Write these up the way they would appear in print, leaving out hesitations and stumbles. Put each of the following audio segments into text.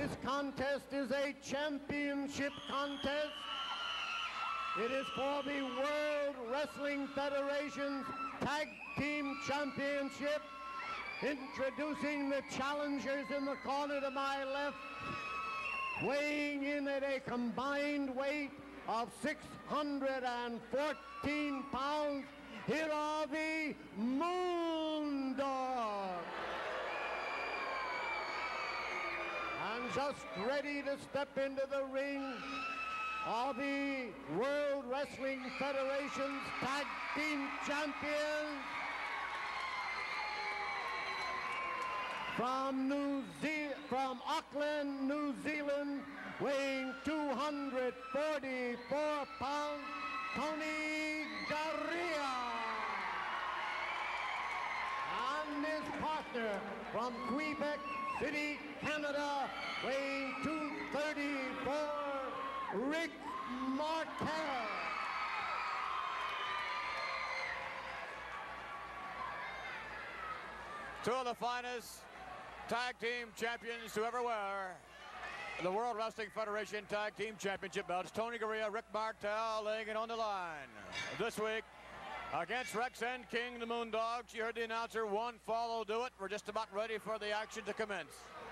This contest is a championship contest. It is for the World Wrestling Federation's Tag Team Championship. Introducing the challengers in the corner to my left, weighing in at a combined weight of 614 pounds. Here are the Moondogs. And just ready to step into the ring are the World Wrestling Federation's Tag Team Champions. From Auckland, New Zealand, weighing 244 pounds, Tony Garea. And his partner from Quebec City, Canada, weighing 234, Rick Martel. Two of the finest tag team champions to ever wear the World Wrestling Federation Tag Team Championship belts. Tony Garea, Rick Martel laying it on the line. This week, against Rex and King, the Moondogs. You heard the announcer, one fall will do it. We're just about ready for the action to commence.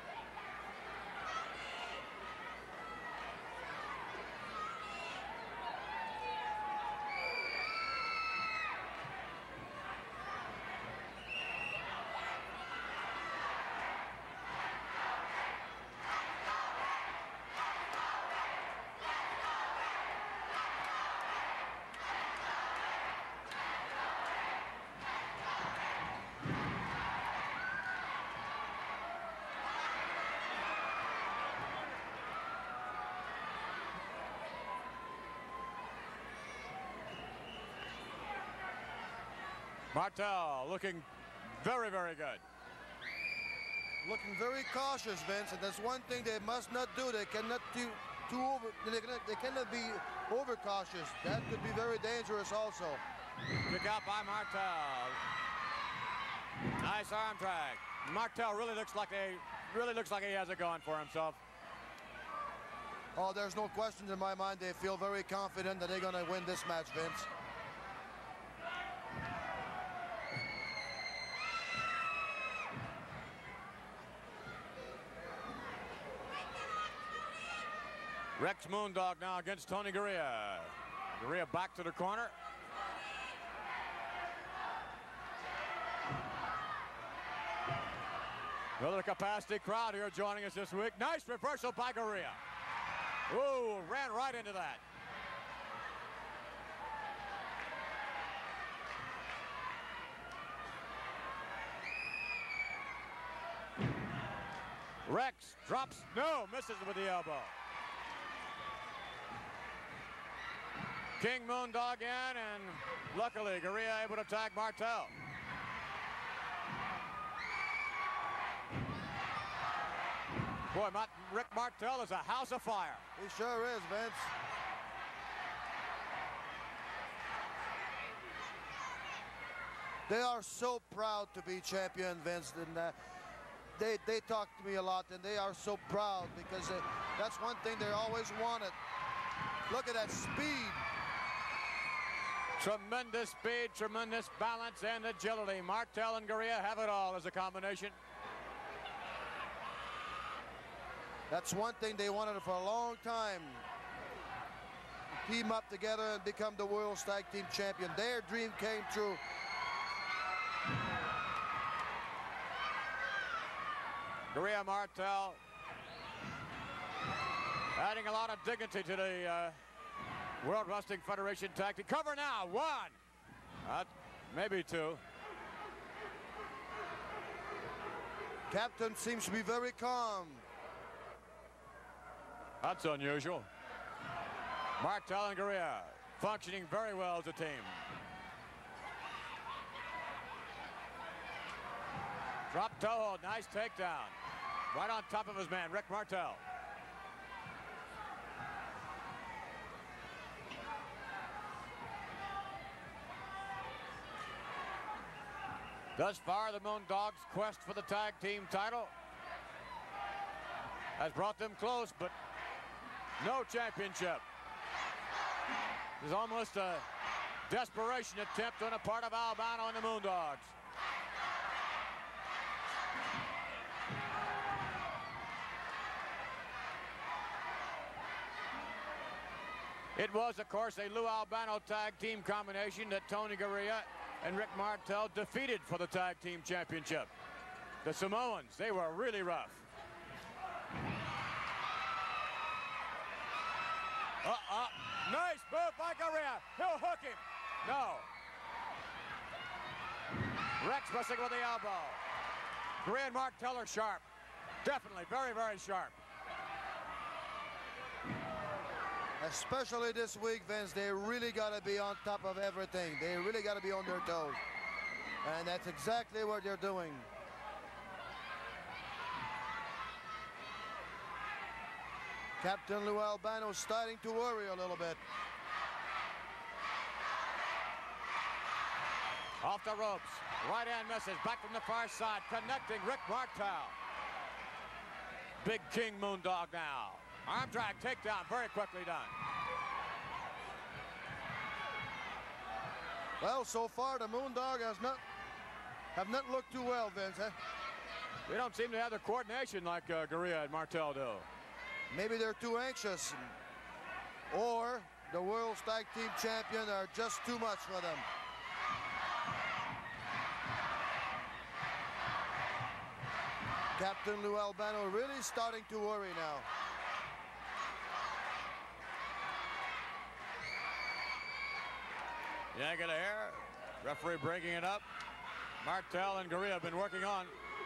Martel looking very, very good. Looking very cautious, Vince, and that's one thing they must not do. They cannot be overcautious. That could be very dangerous also. Kick out by Martel. Nice arm drag. Martel really looks like he has it going for himself. Oh, there's no question in my mind. They feel very confident that they're going to win this match, Vince. Rex Moondog now against Tony Garea. Garea back to the corner. Another capacity crowd here joining us this week. Nice reversal by Garea. Ooh, ran right into that. Rex drops, no, misses with the elbow. King Moondog in, and luckily Garea able to tag Martel. Boy, Rick Martel is a house of fire. He sure is, Vince. They are so proud to be champion, Vince, and they talk to me a lot, and they are so proud because that's one thing they always wanted. Look at that speed. Tremendous speed, tremendous balance, and agility. Martel and Garea have it all as a combination. That's one thing they wanted for a long time. Team up together and become the World's Tag Team Champion. Their dream came true. Garea Martel adding a lot of dignity to the World Wrestling Federation Tag Team. Cover now, one. Maybe two. Captain seems to be very calm. That's unusual. Martel and Garea functioning very well as a team. Drop toe hold, nice takedown. Right on top of his man, Rick Martel. Thus far, the Moondogs' quest for the tag team title has brought them close, but no championship. There's almost a desperation attempt on the part of Albano and the Moondogs. It was, of course, a Lou Albano tag team combination that Tony Garea and Rick Martel defeated for the tag team championship. The Samoans, they were really rough. Nice move by Garea. He'll hook him. No. Rex missing with the elbow. Garea and Martel are sharp. Definitely very, very sharp. Especially this week, Vince, they really got to be on top of everything. They really got to be on their toes. And that's exactly what they're doing. Captain Lou Albano starting to worry a little bit. Off the ropes. Right hand misses. Back from the far side. Connecting Rick Martel. Big King Moondog now. Arm drag takedown. Very quickly done. Well, so far the Moondog have not looked too well, Vince. Eh? They don't seem to have the coordination like Garea and Martel do. Maybe they're too anxious, or the World's Tag Team Champion are just too much for them. Captain Lou Albano really starting to worry now. Yank of the hair. Referee breaking it up. Martel and Garea have been working on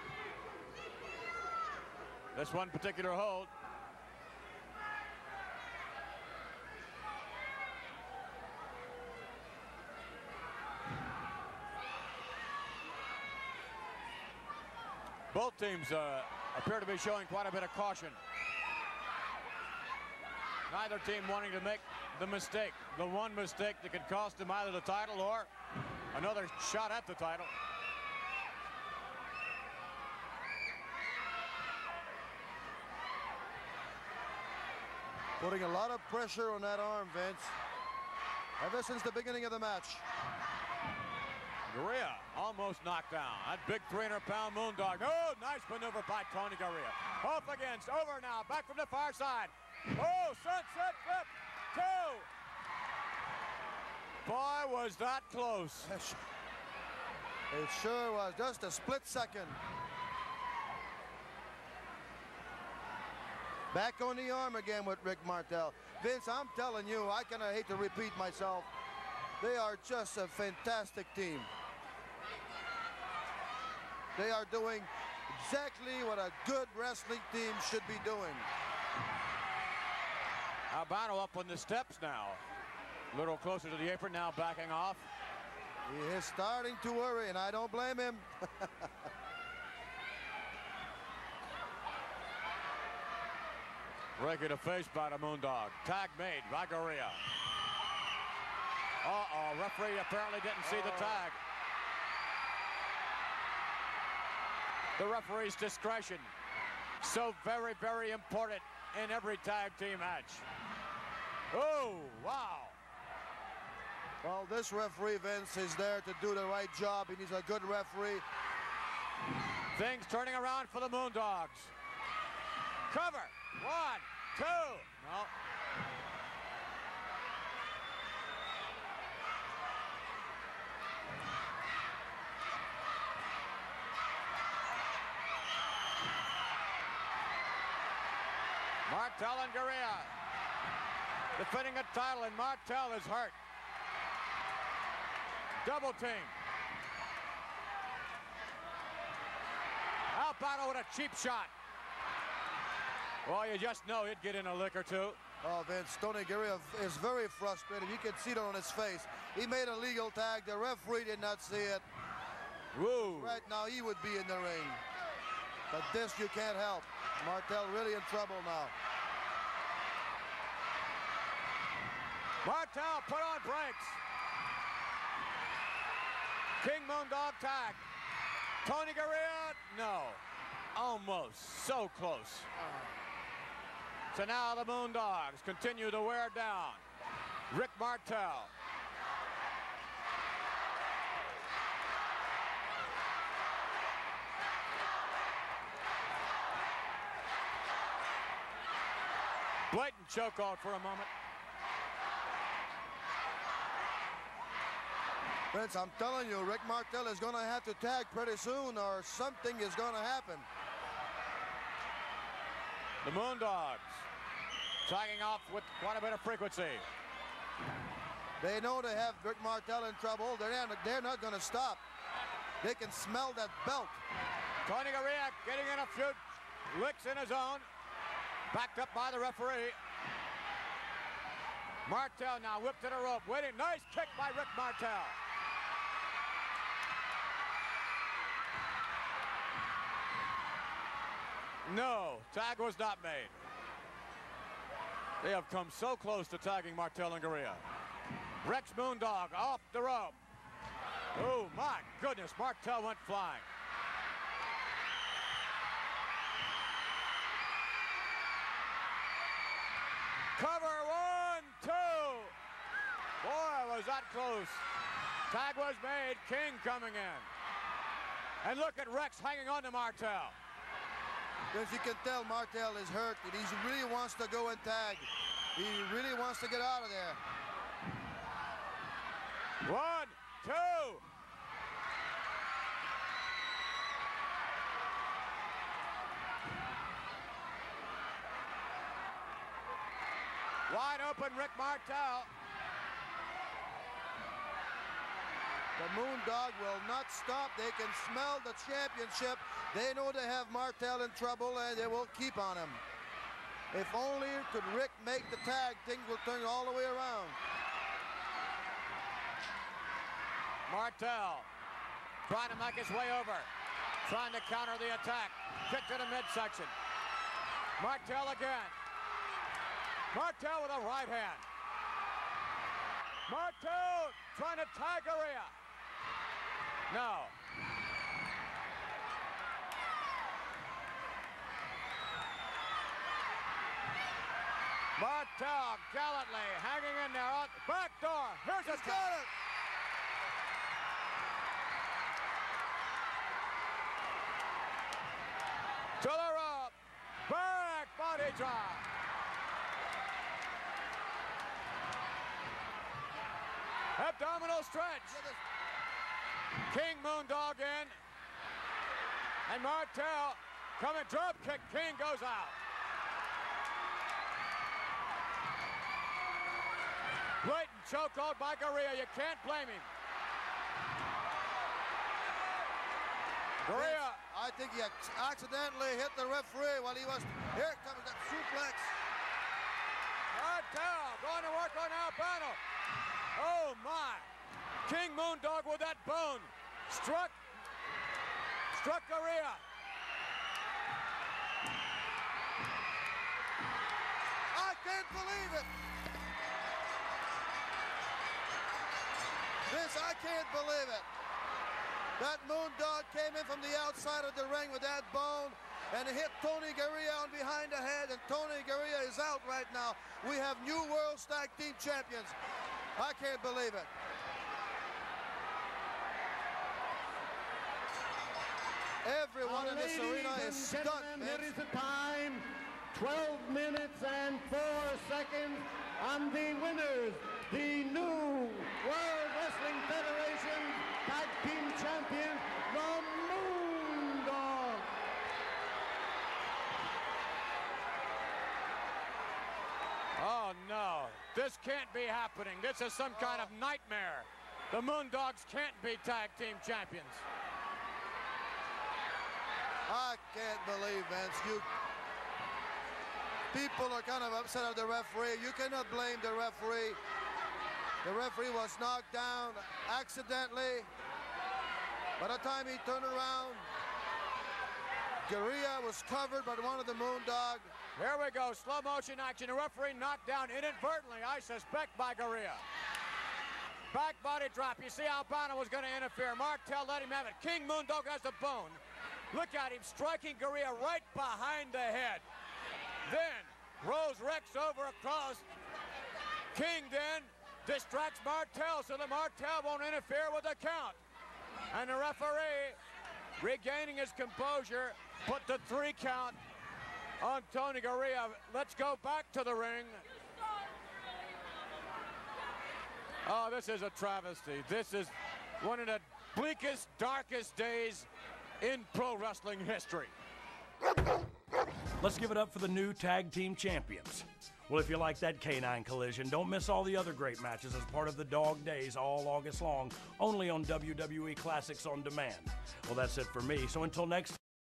this one particular hold. Both teams appear to be showing quite a bit of caution. Neither team wanting to make the mistake, the one mistake that could cost them either the title or another shot at the title. Putting a lot of pressure on that arm, Vince, ever since the beginning of the match. Garea almost knocked down. That big 300-pound Moondog. Oh, nice maneuver by Tony Garea. Off against, over now, back from the far side. Oh, sunset flip, 2. Boy, was that close. It sure was, just a split second. Back on the arm again with Rick Martel. Vince, I'm telling you, I kind of hate to repeat myself. They are just a fantastic team. They are doing exactly what a good wrestling team should be doing. Albano up on the steps now. A little closer to the apron, now backing off. He is starting to worry, and I don't blame him. Rake to face by the Moondog. Tag made by Garea. Uh-oh, referee apparently didn't see the tag. The referee's discretion, so very, very important in every tag team match. Oh, wow. Well, this referee, Vince, is there to do the right job, and he's a good referee. Things turning around for the Moondogs. Cover, 1, 2. No. Martel and Garea defending a title, and Martel is hurt. Double team. Albano with a cheap shot. Well, you just know he'd get in a lick or two. Oh, Vince, Tony Garea is very frustrated. You can see it on his face. He made a legal tag. The referee did not see it. Woo. Right now, he would be in the ring. But this you can't help. Martel really in trouble now. Martel put on brakes. King Moondog tag. Tony Garea, no. Almost, so close. So now the Moondogs continue to wear down Rick Martel. Blatant chokeout for a moment. Vince, I'm telling you, Rick Martel is going to have to tag pretty soon or something is going to happen. The Moondogs tagging off with quite a bit of frequency. They know they have Rick Martel in trouble. They're not going to stop. They can smell that belt. Tony Garea getting in a few licks in his own. Backed up by the referee. Martel now whipped to the rope. Waiting. Nice kick by Rick Martel. No, tag was not made. They have come so close to tagging Martel and Garea. Rex Moondog off the rope. Oh my goodness, Martel went flying. Cover, 1, 2. Boy, was that close. Tag was made, King coming in. And look at Rex hanging on to Martel. Because you can tell Martel is hurt and he really wants to go and tag. He really wants to get out of there. 1, 2. Wide open, Rick Martel. The Moondog will not stop. They can smell the championship. They know they have Martel in trouble and they will keep on him. If only could Rick make the tag, things will turn all the way around. Martel trying to make his way over. Trying to counter the attack. Kick to the midsection. Martel again. Martel with a right hand. Martel trying to tag Garea. No. Martel gallantly hanging in there on the back door. Here's a got it. To the rope. Back body drop. Abdominal stretch. King Moondog in. And Martel coming, drop kick. King goes out. Blatant chokehold by Garea. You can't blame him. Garea. I think he accidentally hit the referee while he was... Here comes that suplex. Martel going to work on Albano. Oh my. King Moondog with that bone. Struck Garea. I can't believe it. I can't believe it. That Moondog came in from the outside of the ring with that bone and hit Tony Garea on behind the head, and Tony Garea is out right now. We have new World Tag Team Champions. I can't believe it. Everyone in this arena is stunned. There is a time, 12 minutes and 4 seconds, and the winners, the new World Wrestling Federation Tag Team Champions, the Moondogs. Oh no, this can't be happening. This is some kind of nightmare. The Moondogs can't be tag team champions. I can't believe, Vince. People are kind of upset at the referee. You cannot blame the referee. The referee was knocked down accidentally. By the time he turned around, Garea was covered by one of the Moondogs. Here we go, slow motion action. The referee knocked down inadvertently, I suspect, by Garea. Back body drop. You see Albano was going to interfere. Martel let him have it. King Moondog has the bone. Look at him striking Garea right behind the head. Then rolls Rex over across. King then distracts Martel so that Martel won't interfere with the count. And the referee, regaining his composure, put the 3 count on Tony Garea. Let's go back to the ring. Oh, this is a travesty. This is one of the bleakest, darkest days in pro wrestling history. Let's give it up for the new tag team champions. Well, if you like that canine collision, don't miss all the other great matches as part of the Dog Days all August long, only on WWE Classics on Demand. Well, that's it for me. So until next